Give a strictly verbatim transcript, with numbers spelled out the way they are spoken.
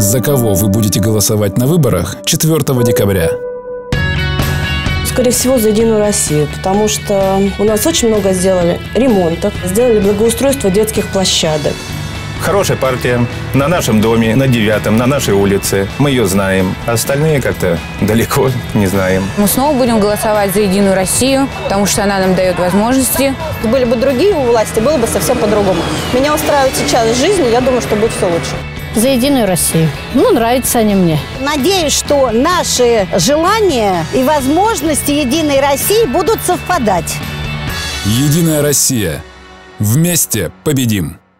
За кого вы будете голосовать на выборах четвёртого декабря? Скорее всего, за «Единую Россию», потому что у нас очень много сделали ремонтов, сделали благоустройство детских площадок. Хорошая партия. На нашем доме, на девятом, на нашей улице. Мы ее знаем. Остальные как-то далеко не знаем. Мы снова будем голосовать за «Единую Россию», потому что она нам дает возможности. Были бы другие у власти, было бы совсем по-другому. Меня устраивает сейчас жизнь, и я думаю, что будет все лучше. За «Единую Россию». Ну, нравятся они мне. Надеюсь, что наши желания и возможности «Единой России» будут совпадать. «Единая Россия». Вместе победим!